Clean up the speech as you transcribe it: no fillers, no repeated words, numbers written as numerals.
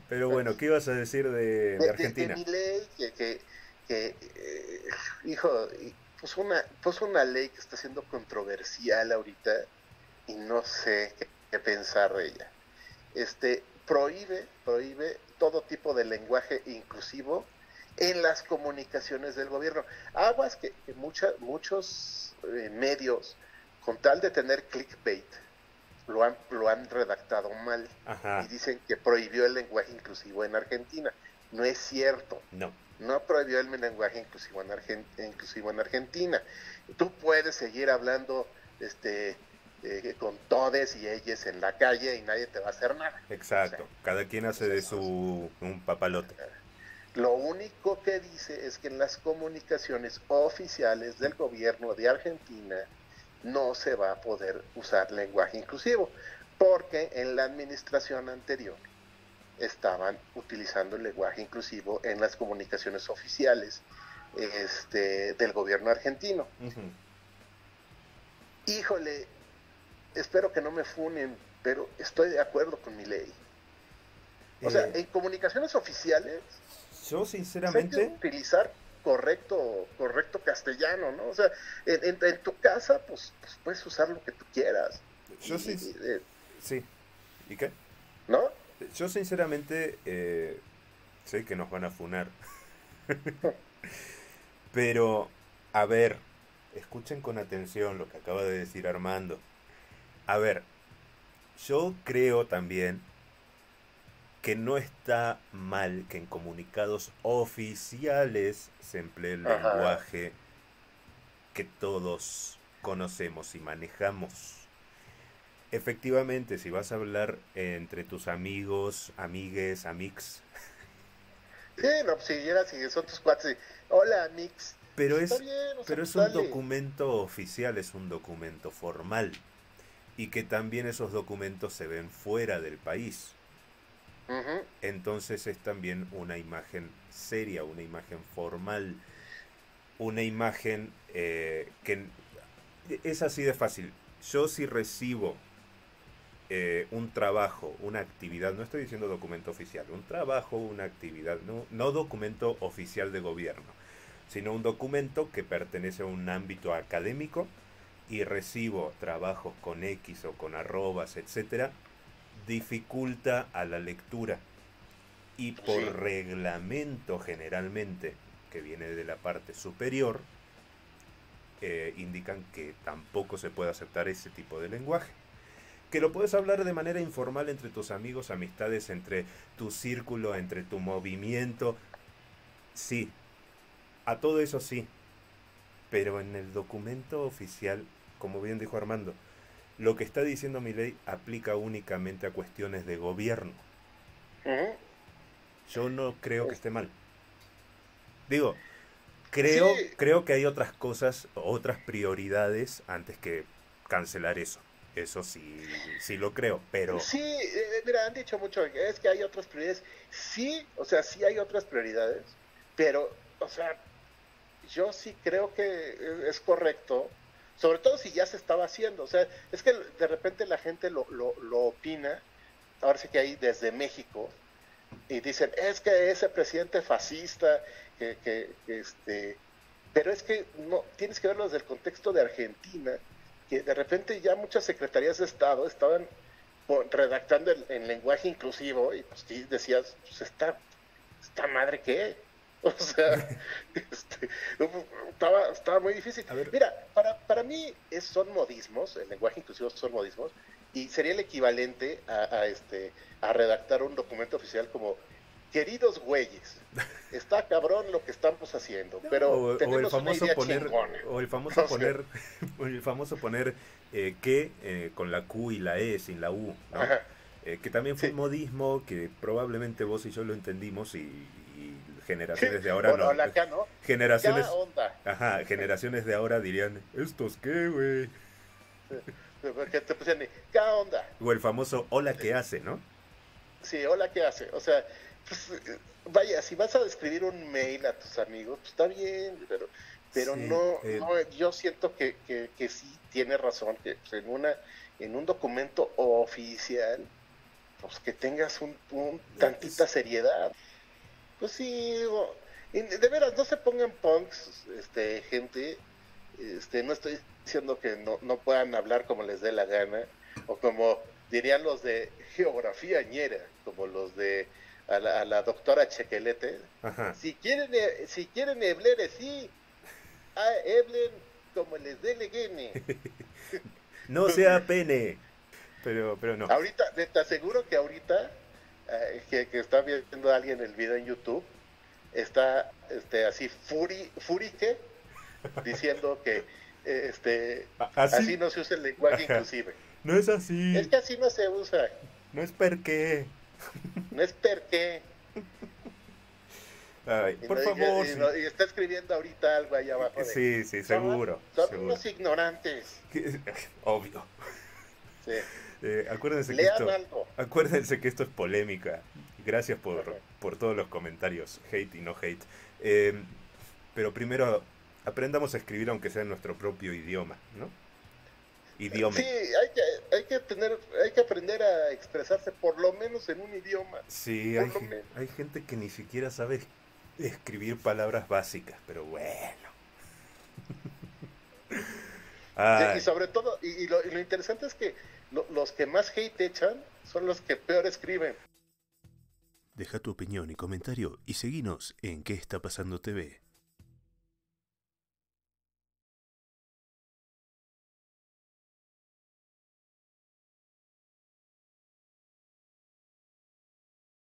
Pero bueno, ¿qué ibas a decir de De Argentina? mi ley, hijo, puso una ley que está siendo controversial ahorita y no sé qué pensar de ella. Prohíbe todo tipo de lenguaje inclusivo en las comunicaciones del gobierno. Aguas que muchos medios, con tal de tener clickbait, lo han redactado mal y Ajá, dicen que prohibió el lenguaje inclusivo en Argentina. No es cierto. no, No prohibió el lenguaje inclusivo en Argentina. Tú puedes seguir hablando con todes y ellos en la calle y nadie te va a hacer nada. O sea, exacto. Cada quien hace de entonces, su un papalote. lo único que dice es que en las comunicaciones oficiales del gobierno de Argentina no se va a poder usar lenguaje inclusivo, porque en la administración anterior estaban utilizando el lenguaje inclusivo en las comunicaciones oficiales del gobierno argentino. Ujú. Híjole, espero que no me funen, pero estoy de acuerdo con mi ley. O sea, Eh, en comunicaciones oficiales yo pues hay que sinceramente, utilizar correcto castellano, ¿no? O sea, en tu casa, pues, puedes usar lo que tú quieras, yo sí, sí. ¿Y qué? ¿no? Yo sinceramente sé que nos van a funar, pero a ver, escuchen con atención lo que acaba de decir Armando. A ver, yo creo también que no está mal que en comunicados oficiales se emplee el Ajá. lenguaje que todos conocemos y manejamos. Efectivamente, si vas a hablar entre tus amigos, amigues, amix, Sí, no, pues si llegas y son tus cuates y, hola, Mix, pero pues está es, bien, o sea, pero pues es un dale. documento oficial, es un documento formal y que también esos documentos se ven fuera del país. Ujú. Entonces es también una imagen seria, una imagen formal, una imagen que es así de fácil. Yo si recibo un trabajo, una actividad, no estoy diciendo documento oficial, un trabajo, una actividad, no, no documento oficial de gobierno, sino un documento que pertenece a un ámbito académico y recibo trabajos con X o con arrobas, etcétera, dificulta a la lectura y Pues por sí, reglamento generalmente que viene de la parte superior indican que tampoco se puede aceptar ese tipo de lenguaje. Que lo puedes hablar de manera informal entre tus amigos, amistades, entre tu círculo, entre tu movimiento. Sí, a todo eso sí. Pero en el documento oficial, como bien dijo Armando, lo que está diciendo mi ley aplica únicamente a cuestiones de gobierno. ujú. Yo no creo que esté mal. Digo, Sí, creo que hay otras cosas, otras prioridades antes que cancelar eso. Eso sí, sí lo creo, pero sí, mira, han dicho mucho, es que hay otras prioridades. Sí, o sea, sí hay otras prioridades, pero, o sea, yo sí creo que es correcto, sobre todo si ya se estaba haciendo. O sea, es que de repente la gente lo opina, ahora sí que hay desde México, y dicen, es que ese presidente fascista, pero es que no, tienes que verlo desde el contexto de Argentina, que de repente ya muchas secretarías de Estado estaban redactando en lenguaje inclusivo y pues sí decías, pues esta madre qué. O sea, este, estaba muy difícil. a ver, Mira, para mí son modismos, el lenguaje inclusivo son modismos, y sería el equivalente a redactar un documento oficial como, queridos güeyes, está cabrón lo que estamos haciendo, no, pero o el tenemos una famoso idea poner, chingona. o el famoso O sea, poner, o el famoso poner que con la Q y la E sin la U, ¿no? ajá, Que también fue sí, un modismo que probablemente vos y yo lo entendimos y sí, generaciones de ahora o no, la acá, ¿no? ¿Qué generaciones, onda? ajá, generaciones de ahora dirían, ¿estos qué, güey? Que te pusieron, ¿qué onda? O el famoso hola, ¿qué hace, no? Sí, hola, ¿qué hace? O sea, pues, vaya, si vas a escribir un mail a tus amigos, pues está bien, pero Sí, no, yo siento que sí tiene razón, que pues, en un documento oficial, pues que tengas un tantita seriedad. Pues sí, digo, de veras, no se pongan punks, gente, no estoy diciendo que no puedan hablar como les dé la gana, o como dirían los de geografía ñera, como los de a la doctora Chequelete. Ajá. Si quieren hablar así, hablen como les dé la gana. No sea pene. Pero no. Ahorita, te aseguro que ahorita, que está viendo alguien el video en YouTube, está así furique diciendo que así no se usa el lenguaje Ajá. inclusive. No es así. Es que así no se usa, No es porque. no es porque. Ay, por favor. Sí. Y está escribiendo ahorita algo allá abajo de, Sí, seguro. Son seguro. unos ignorantes. Obvio. Sí. Acuérdense acuérdense que esto es polémica. Gracias Ajá. por todos los comentarios, hate y no hate. Pero primero aprendamos a escribir aunque sea en nuestro propio idioma, ¿no? Idioma. Sí, hay que aprender a expresarse por lo menos en un idioma. Sí, Por lo menos. hay gente que ni siquiera sabe escribir palabras básicas, pero bueno. Sí, y Ay, sobre todo, y lo interesante es que los que más hate echan son los que peor escriben. deja tu opinión y comentario y seguinos en ¿Qué está pasando TV?